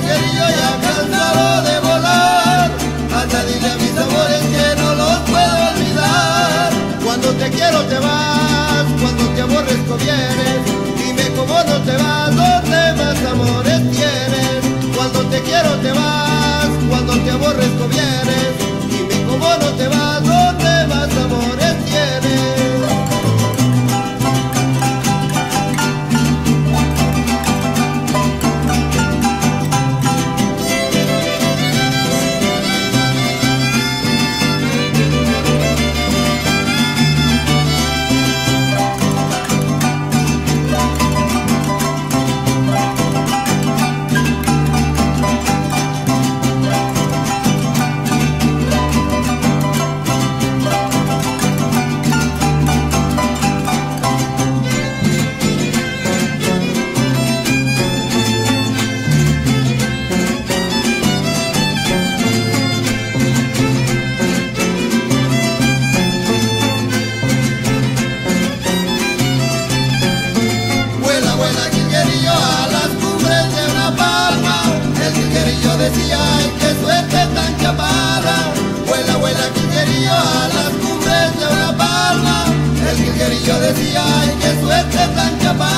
jilguerillo ya cansado de volar. Anda, dile a mis amores que no los puedo olvidar. Cuando te quiero te vas, cuando te aborrezco vienes. Dime cómo no te vas, ¿dónde más amores tienes? Cuando te quiero te vas, cuando te aborrezco vienes. Dime cómo no te vas, ¿dónde más amores tienes? Decía, ay, qué suerte tan chaparra. Vuela, vuela, jilguerillo, a las cumbres de una palma. El jilguerillo decía, ay, qué suerte tan chaparra.